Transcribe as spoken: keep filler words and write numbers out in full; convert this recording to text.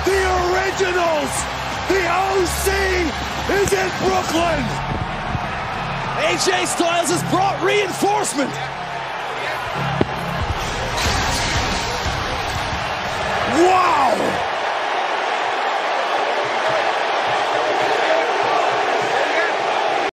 The originals, the O C is in Brooklyn. A J Styles has brought reinforcement.